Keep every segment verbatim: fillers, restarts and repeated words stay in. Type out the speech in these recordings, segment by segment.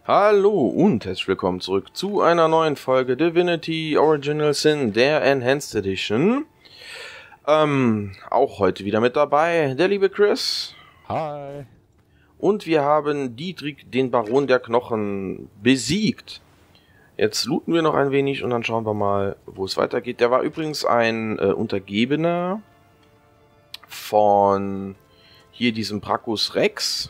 Hallo und herzlich willkommen zurück zu einer neuen Folge Divinity Original Sin, der Enhanced Edition. Ähm, auch heute wieder mit dabei der liebe Chris. Hi. Und wir haben Dietrich, den Baron der Knochen, besiegt. Jetzt looten wir noch ein wenig und dann schauen wir mal, wo es weitergeht. Der war übrigens ein äh, Untergebener von hier diesem Brachus Rex.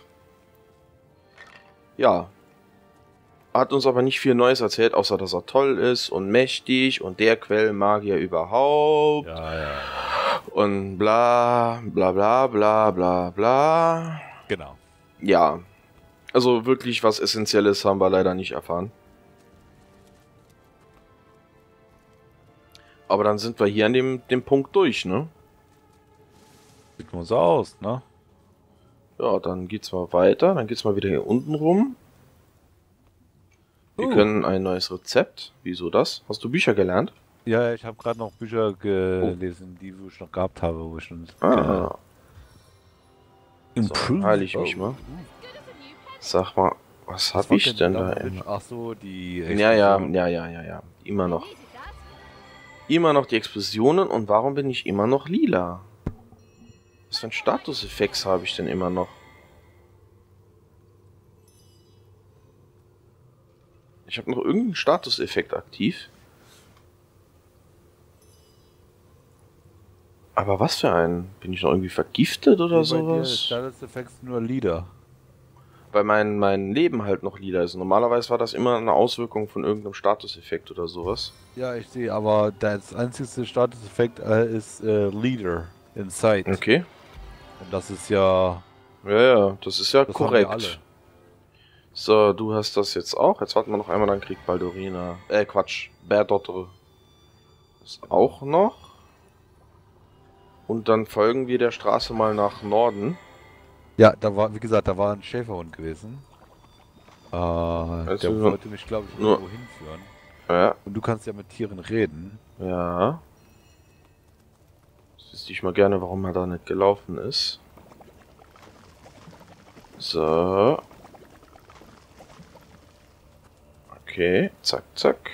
Ja. Hat uns aber nicht viel Neues erzählt, außer dass er toll ist und mächtig und der Quellmagier überhaupt. Ja, ja. Und bla, bla, bla, bla, bla, bla. Genau. Ja. Also wirklich was Essentielles haben wir leider nicht erfahren. Aber dann sind wir hier an dem, dem Punkt durch, ne? Sieht nur so aus, ne? Ja, dann geht's mal weiter. Dann geht's mal wieder hier unten rum. Wir Uh. können ein neues Rezept. Wieso das? Hast du Bücher gelernt? Ja, ich habe gerade noch Bücher gelesen, die ich noch gehabt habe, wo ich schon... Ah. Äh, So, heile ich mich mal. Sag mal, was hab ich denn da immer? Ach so, die... Ja, ja, ja, ja, ja, ja. Immer noch. Immer noch die Explosionen. Und warum bin ich immer noch lila? Was für ein Statuseffekt habe ich denn immer noch? Ich habe noch irgendeinen Statuseffekt aktiv. Aber was für einen? Bin ich noch irgendwie vergiftet oder sowas? Statuseffekt nur Lieder. Weil mein, mein Leben halt noch lila ist. Normalerweise war das immer eine Auswirkung von irgendeinem Statuseffekt oder sowas. Ja, ich sehe, aber das einzige Statuseffekt äh, ist äh, Leader Inside. Okay. Und das ist ja... Ja, ja, das ist ja das korrekt. haben wir alle. So, du hast das jetzt auch. Jetzt warten wir noch einmal, dann kriegt Baldurina. Äh, Quatsch. Berdotter. Das auch noch. Und dann folgen wir der Straße mal nach Norden. Ja, da war, wie gesagt, da war ein Schäferhund gewesen. Äh, Also der wollte mich, glaube ich, nur- irgendwo hinführen. Ja, Und du kannst ja mit Tieren reden. ja. Jetzt wüsste ich mal gerne, warum er da nicht gelaufen ist. So. Okay, zack, zack.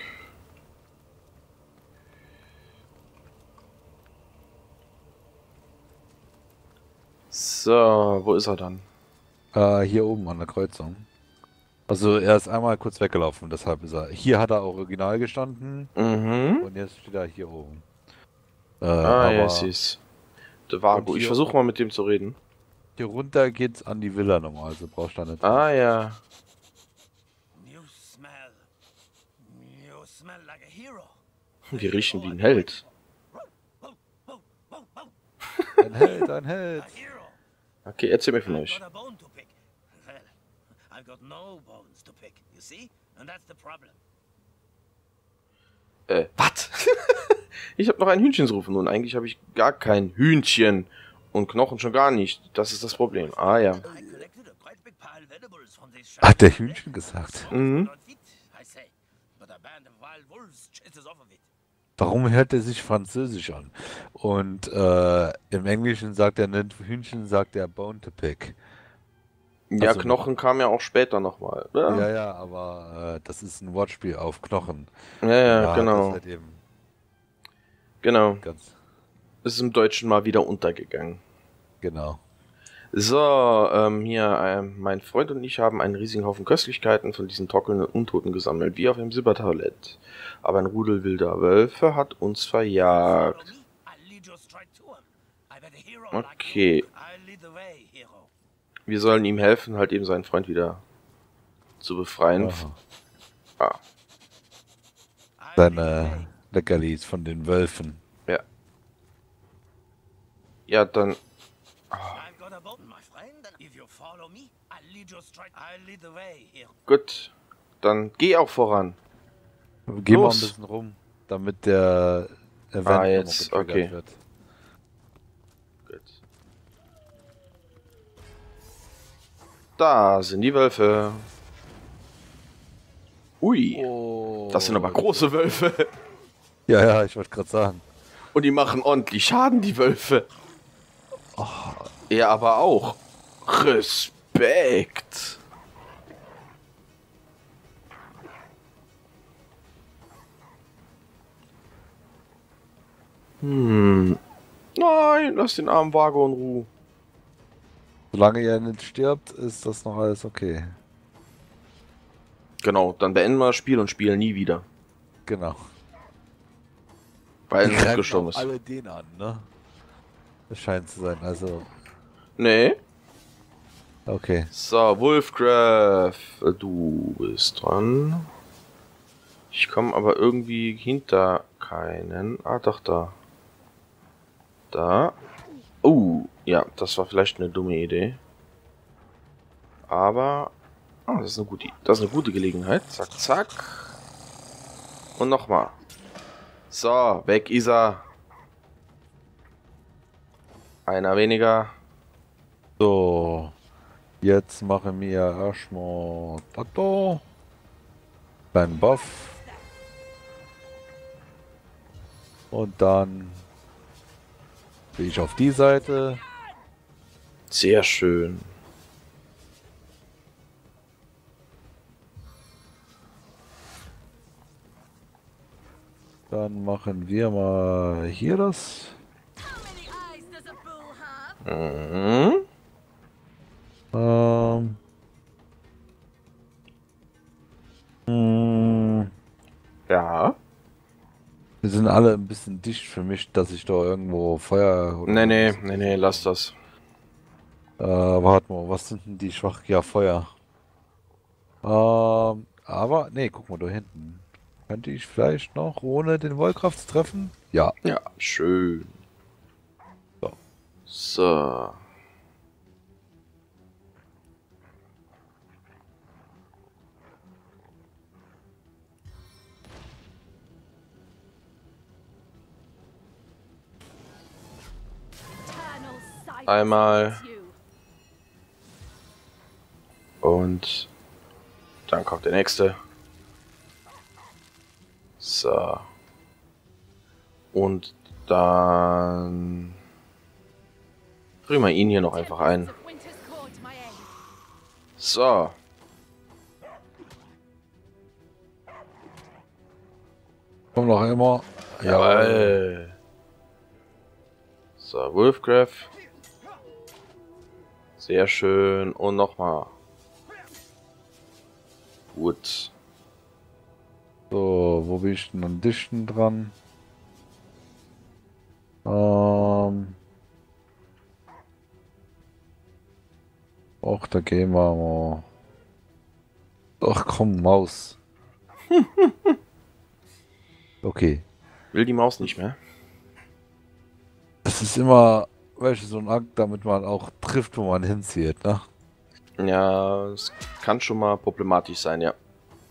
So, wo ist er dann? Äh, hier oben an der Kreuzung. Also er ist einmal kurz weggelaufen, deshalb ist er. Hier hat er original gestanden Mhm. und jetzt steht er hier oben. Äh, Ah, aber ja, siehst. Der Vago. Und Ich hier- versuche mal mit dem zu reden. hier runter geht's an die Villa nochmal, also brauchst du da nicht. Ah, ja. You smell. You smell like a hero. Die riechen wie ein Held. Ein Held, ein Held. A hero. Okay, erzähl mir von I've euch. got a bone to pick. Well, I've got no bones to pick. You see? And that's the problem. Äh, was? Ich habe noch ein Hühnchen zu rufen und eigentlich habe ich gar kein Hühnchen. Und Knochen schon gar nicht. Das ist das Problem. Ah, ja. I collected a quite big pile of edibles from this Hat der Hühnchen gesagt? Mhm. Not fit, I say. But a band of wild wolves chases off of it. Warum hört er sich Französisch an? Und äh, im Englischen sagt er nicht Hühnchen, sagt er Bone to pick. Ja, Also- Knochen kam ja auch später nochmal. Ja, Ja, ja, ja, aber äh, das ist ein Wortspiel auf Knochen. ja, Ja, genau. Das halt eben Genau. ganz Ist im Deutschen mal wieder untergegangen. genau. So, ähm, hier, ähm, mein Freund und ich haben einen riesigen Haufen Köstlichkeiten von diesen trockelnden Untoten gesammelt, wie auf dem Silbertablett. Aber ein Rudel wilder Wölfe hat uns verjagt. Follow me, I'll lead you straight to him. I bet a hero like Okay. you. I'll lead the way, hero. Wir sollen ihm helfen, halt eben seinen Freund wieder zu befreien. Aha. Ah, I'll lead the Seine way. Leckerlis von den Wölfen. ja. Ja, dann... I've got a bone, my friend. And if you follow me, I'll lead you straight. I'll lead the way, hero. Gut. Dann geh auch voran. Geh mal ein Los. bisschen rum, damit der Event Ah, nochmal jetzt, getriggert okay. wird. Gut. Da sind die Wölfe. Ui. Oh. Das sind aber große Wölfe. Ja, ja, ich wollte gerade sagen. Und die machen ordentlich Schaden, die Wölfe. Er aber auch. Respekt. Hm. Nein, lass den armen Vago in Ruhe. Solange er nicht stirbt, ist das noch alles okay. Genau, dann beenden wir das Spiel und spielen nie wieder. Genau. Weil Die er noch greifen gestorben auch ist. alle den an, ne? Das scheint zu sein, also... Nee. Okay. So, Wolfcraft, du bist dran. Ich komme aber irgendwie hinter keinen. Ah, doch, da. Da. Oh, ja, das war vielleicht eine dumme Idee. Aber... Ah, das ist eine gute, das ist eine gute Gelegenheit. Zack, zack. Und nochmal. So, weg ist er. Einer weniger. So. Jetzt machen wir erstmal Tato. Kleinen Buff. Und dann gehe ich auf die Seite. Sehr schön. Dann machen wir mal hier das. Mhm. Ähm. mh, Ja. Wir sind alle ein bisschen dicht für mich, dass ich da irgendwo Feuer oder Nee, nee, was- nee, nee, lass das. Äh, warte mal, was sind denn die schwach? Ja, Feuer. Ähm, aber, nee, guck mal da hinten. Könnte ich vielleicht noch ohne den Wollkraft treffen? Ja. Ja, schön. So. So. Einmal. Und dann kommt der nächste. So. Und dann bringen wir ihn hier noch einfach ein. So. Komm noch immer. Jawohl. So, Wolfcraft. Sehr schön. Und nochmal. Gut. So, wo bin ich denn an Dichten dran? Ähm. Och, da gehen wir mal. Ach komm, Maus. Okay. Will die Maus nicht mehr? Das ist immer, welche so ein Akt, damit man auch trifft, wo man hinzieht, ne? Ja, es kann schon mal problematisch sein, ja.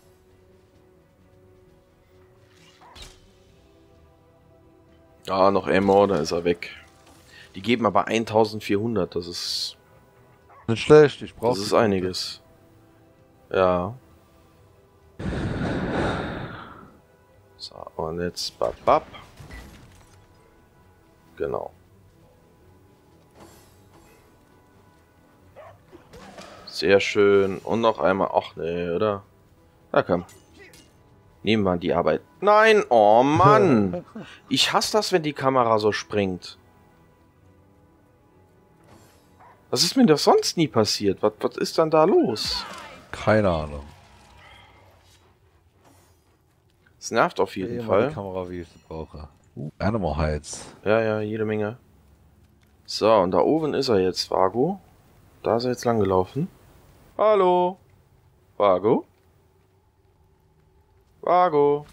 Ah, noch Ammo, da ist er weg. Die geben aber eintausendvierhundert, das ist... Nicht schlecht, ich brauche. Das ist einiges. Ja. So, und jetzt bap, bap. Genau. Sehr schön. Und noch einmal. Ach nee, oder? Na komm. Nehmen wir die Arbeit. Nein! Oh Mann! Ich hasse das, wenn die Kamera so springt. Was ist mir doch sonst nie passiert? Was, was ist dann da los? Keine Ahnung. Es nervt auf jeden Immer Fall. die Kamera, wie ich sie brauche. Uh, Animal Heights. Ja, ja, jede Menge. So, und da oben ist er jetzt, Vago. Da ist er jetzt lang gelaufen. Hallo? Vago? Vago?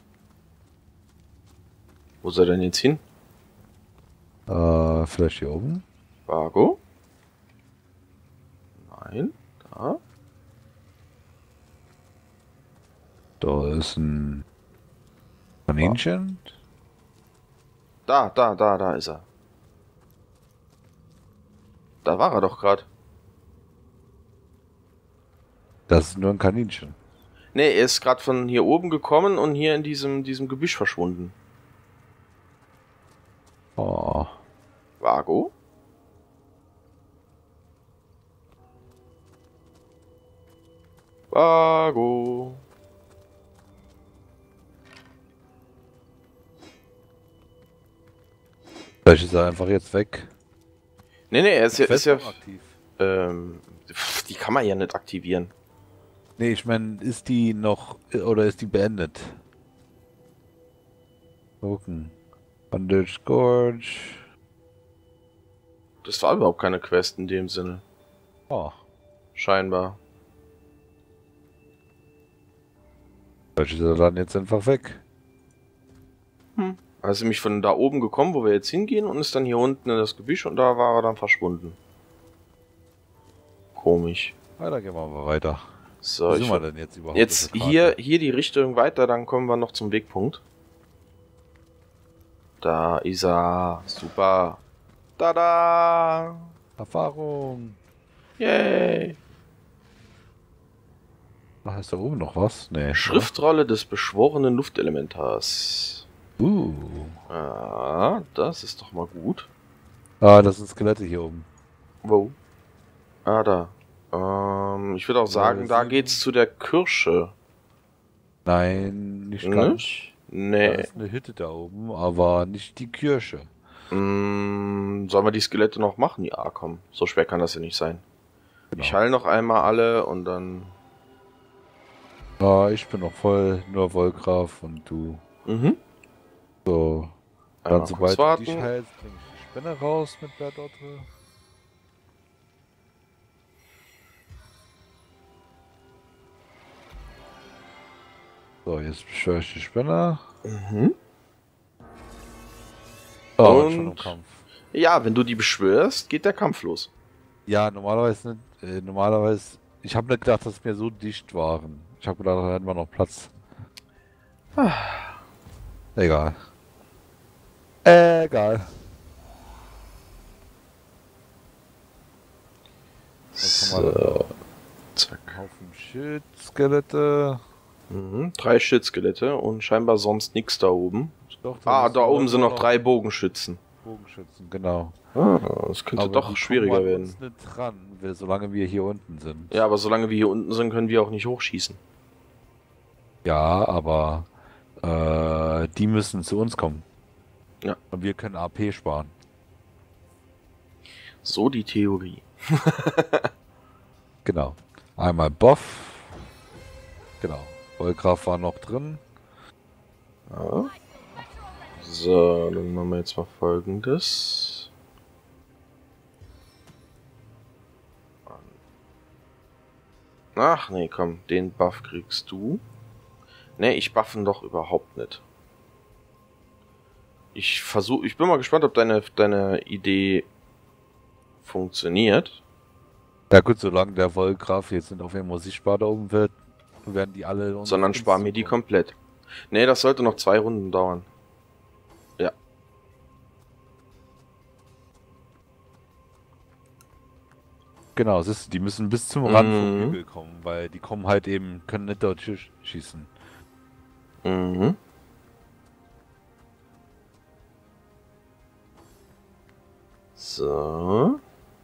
Wo soll er denn jetzt hin? Äh, vielleicht hier oben? Vago? Nein, da. Da ist ein Kaninchen. Da, da, da, da ist er. Da war er doch gerade. Das ist nur ein Kaninchen. Ne, er ist gerade von hier oben gekommen und hier in diesem, diesem Gebüsch verschwunden. Oh. Vago? Vago? Vielleicht ist er einfach jetzt weg. Nee, nee, er ist ja, ist ja aktiv. ähm, die kann man ja nicht aktivieren. Nee, ich meine, ist die noch, oder ist die beendet? Gucken. Bandage Gorge. Das war überhaupt keine Quest in dem Sinne. Oh. Scheinbar. Vielleicht ist er dann jetzt einfach weg. Hm. Also mich von da oben gekommen, wo wir jetzt hingehen, und ist dann hier unten in das Gebüsch und da war er dann verschwunden. Komisch. Ja, dann gehen wir mal weiter. So, Wo ich sind wir denn jetzt überhaupt? jetzt hier, hier die Richtung weiter, dann kommen wir noch zum Wegpunkt. Da ist er. Super. Tada! Erfahrung. Yay! Ach, ist da oben noch was? Nee. Schriftrolle des beschworenen Luftelementars. Uh. Ah, das ist doch mal gut. Ah, das sind Skelette hier oben. Wo? Ah, da. Ähm, ich würde auch sagen, da geht's zu der Kirsche. Nein, nicht ganz. Nicht? Nee. Da ist eine Hütte da oben, aber nicht die Kirche. Mm, sollen wir die Skelette noch machen? Ja, komm. So schwer kann das ja nicht sein. Genau. Ich heile noch einmal alle und dann... Ah, ich bin noch voll, nur Wollgraf und du. Mhm. So. Einmal Dann sobald kurz du dich warten. heilst, bring ich die Spinne raus mit Berdotte. So, jetzt beschwöre ich die Spinne. Mhm. Oh, Und- und schon im Kampf. Ja, wenn du die beschwörst, geht der Kampf los. Ja, normalerweise nicht. Äh, normalerweise. Ich habe nicht gedacht, dass wir so dicht waren. Ich habe gedacht, da hätten wir noch Platz. Ah. Egal. Egal. Was haben wir denn So. da? Zack. Ein Haufen Schildskelette. Mhm. Drei Schildskelette und scheinbar sonst nichts da oben. Doch, Ah, ist da oben nur sind noch drei Bogenschützen. Bogenschützen, genau. Ah, das könnte Aber doch die schwieriger kommen an werden. uns nicht dran, wir- solange wir hier unten sind. Ja, aber solange wir hier unten sind, können wir auch nicht hochschießen. Ja, aber äh, die müssen zu uns kommen. Ja. Und wir können A P sparen. So die Theorie. Genau. Einmal Buff. Genau. Wollgraf war noch drin. Ja. So, dann machen wir jetzt mal Folgendes. Ach nee, komm, den Buff kriegst du. Nee, ich buffen doch überhaupt nicht. Ich versuche, ich bin mal gespannt, ob deine, deine Idee funktioniert. Ja gut, solange der Wollgraf jetzt nicht auf einmal sichtbar da oben wird, werden die alle... uns Sondern ins sparen mir die zukommen. komplett. Nee, das sollte noch zwei Runden dauern. Ja. Genau, siehst du, die müssen bis zum Rand vom Mhm. Hügel kommen, weil die kommen halt eben, können nicht dort sch schießen. Mhm. So.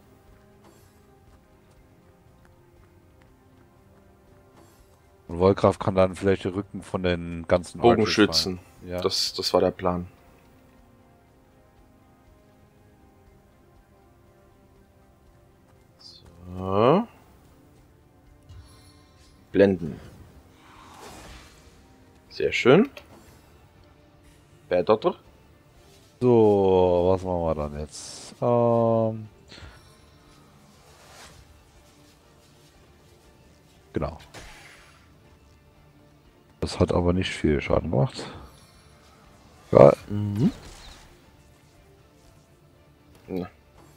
Und Wollgraf kann dann vielleicht den Rücken von den ganzen Bogenschützen. Archers fallen. Ja. Das, das war der Plan. So. Blenden. Sehr schön. Berdotter. So, was machen wir dann jetzt? Ähm, genau. Das hat aber nicht viel Schaden gemacht. Ja, Mhm. Ja.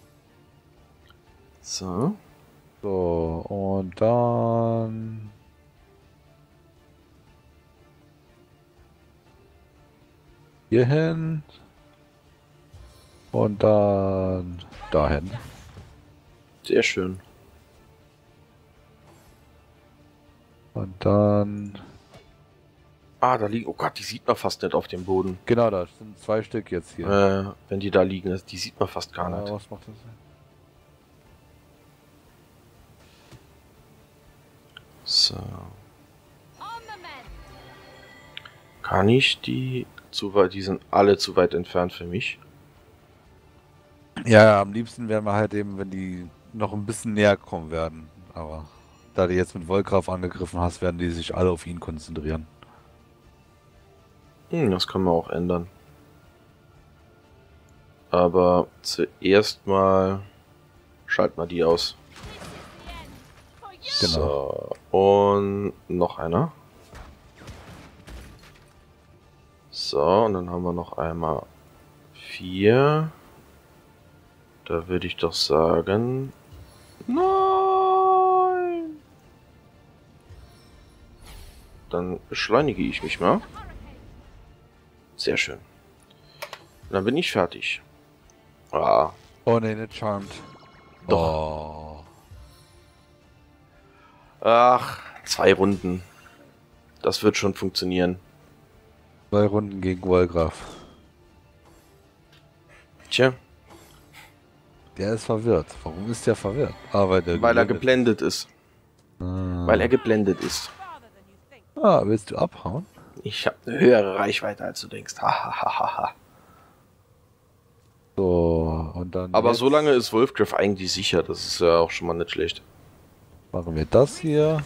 So. so, und dann... Hier hin. Und dann dahin. Sehr schön. Und dann... Ah, da liegen. Oh Gott, die sieht man fast nicht auf dem Boden. Genau, da sind zwei Stück jetzt hier. Äh, wenn die da liegen, das- die sieht man fast gar Äh, nicht. was macht das? So. Kann ich die zu weit? Die sind alle zu weit entfernt für mich. Ja, ja, am liebsten wären wir halt eben, wenn die noch ein bisschen näher kommen werden. Aber da du jetzt mit Wollgraf angegriffen hast, werden die sich alle auf ihn konzentrieren. Hm, das kann man auch ändern. Aber zuerst mal schalten wir die aus. Genau. So, und noch einer. So, und dann haben wir noch einmal vier. Da würde ich doch sagen... Nein! Dann beschleunige ich mich mal. Sehr schön. Und dann bin ich fertig. Ah, Oh ne, nicht Charmed. Doch. Oh. ach, zwei Runden. Das wird schon funktionieren. Zwei Runden gegen Wollgraf. Tja, Der ist verwirrt. Warum ist der verwirrt? Ah, weil, der weil er geblendet geblendet ist. Ah. Weil er geblendet ist. Ah, willst du abhauen? Ich habe eine höhere Reichweite, als du denkst. Hahaha. So, und dann. Aber jetzt so lange ist Wolfgriff eigentlich sicher. Das ist ja auch schon mal nicht schlecht. machen wir das hier.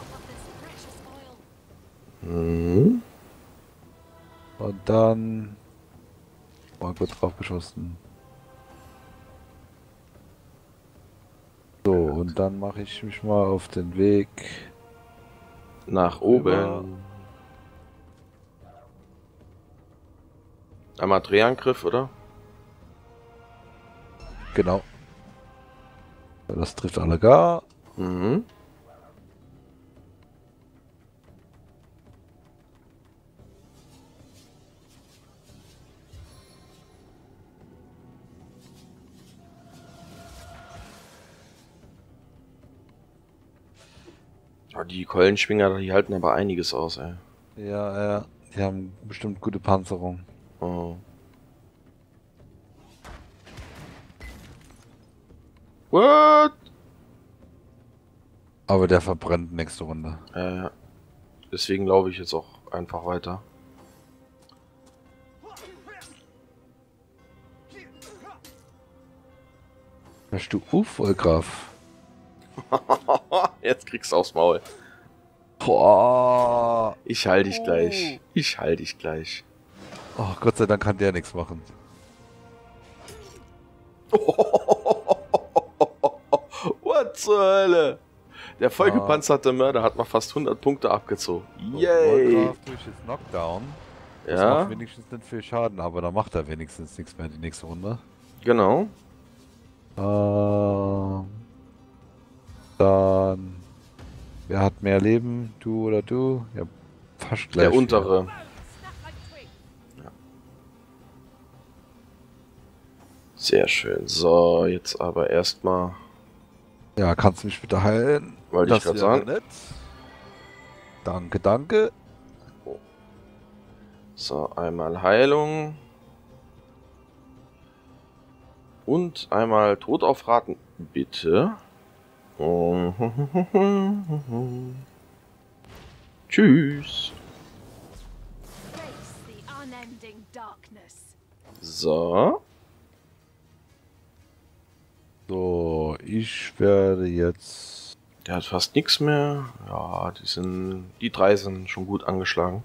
Mhm. Und dann. Mal kurz draufgeschossen. So, und dann mache ich mich mal auf den Weg. Nach Rüber. oben. Einmal Drehangriff, oder? Genau. Das trifft alle gar. Mhm. Ja, die Keulenschwinger, die halten aber einiges aus, ey. Ja, ja. Die haben bestimmt gute Panzerung. Oh. What? Aber der verbrennt nächste Runde. Äh, deswegen glaube ich jetzt auch einfach weiter. Hörst du auf, Wollgraf? Jetzt kriegst du aufs Maul. Boah. Ich heil dich gleich. Ich heil dich gleich. Oh, Gott sei Dank kann der nichts machen. What zur Hölle? Der vollgepanzerte Mörder hat mal fast hundert Punkte abgezogen. So, Yay! Wollgraf durch das Knockdown. Das Ja, macht wenigstens nicht viel Schaden, aber da macht er wenigstens nichts mehr die nächste Runde. genau. Ähm, dann. Wer hat mehr Leben? Du oder du? Ja, fast gleich. Der viel. untere. Sehr schön. So, jetzt aber erstmal, Ja, kannst du mich bitte heilen? wollte ich Das gerade wäre sagen. nett. Danke, danke. So, einmal Heilung. Und einmal Tod auf Raten. Bitte. Tschüss. Face the unending darkness. So. So, ich werde jetzt. Der hat fast nichts mehr. Ja, die sind. Die drei sind schon gut angeschlagen.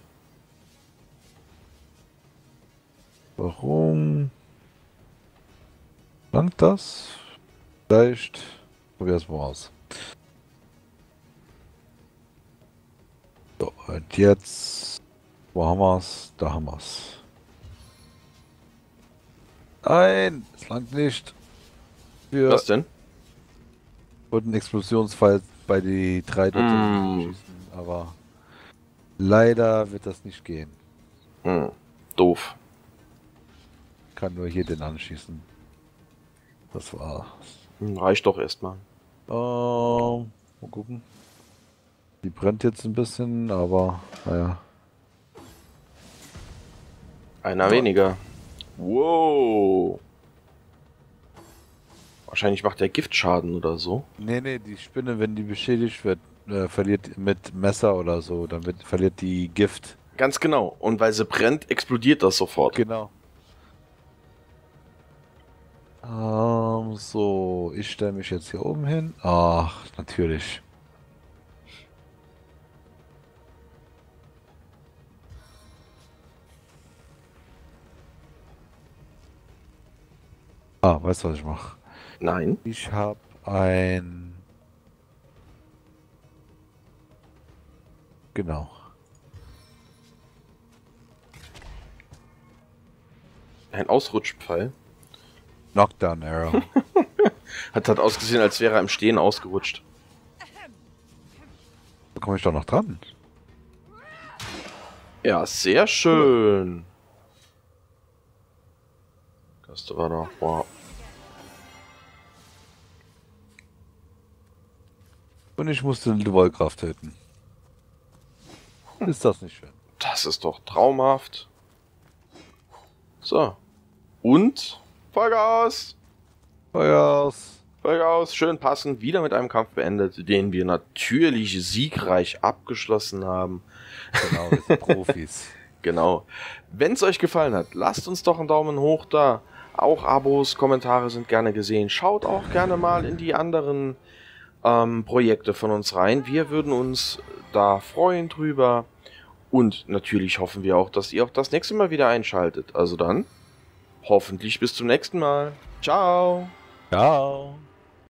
Warum? Langt das? Vielleicht. Probier's mal aus. So, und jetzt. Wo haben wir's? Da haben wir's. Nein, es langt nicht. Wir Was denn? wollten einen Explosionsfall bei die drei dort Mm. schießen, aber leider wird das nicht gehen. Hm, doof. Kann nur hier den anschießen. Das war. Hm, reicht doch erstmal. Ähm, mal gucken. Die brennt jetzt ein bisschen, aber naja. Einer weniger. Wow. Wahrscheinlich macht der Giftschaden oder so. Nee, nee, die Spinne, wenn die beschädigt wird, äh, verliert mit Messer oder so, dann wird, verliert die Gift. Ganz genau. Und weil sie brennt, explodiert das sofort. Genau. Ähm, so, ich stelle mich jetzt hier oben hin. Ach, natürlich. Ah, weißt du, was ich mache? Nein. Ich habe ein... Genau. Ein Ausrutschpfeil. Knockdown Arrow. Hat halt ausgesehen, als wäre er im Stehen ausgerutscht. Da komme ich doch noch dran. Ja, sehr schön. Das war doch... Wow. Und ich musste den Wollkraft töten. Ist das nicht schön? Das ist doch traumhaft. So. Und? Vollgas! Vollgas! Vollgas! Schön passend. Wieder mit einem Kampf beendet, den wir natürlich siegreich abgeschlossen haben. Genau, wir sind Profis. Genau. Wenn es euch gefallen hat, lasst uns doch einen Daumen hoch da. Auch Abos, Kommentare sind gerne gesehen. Schaut auch gerne mal in die anderen ähm, Projekte von uns rein. Wir würden uns da freuen drüber. Und natürlich hoffen wir auch, dass ihr auch das nächste Mal wieder einschaltet. Also dann, hoffentlich bis zum nächsten Mal. Ciao! Ciao!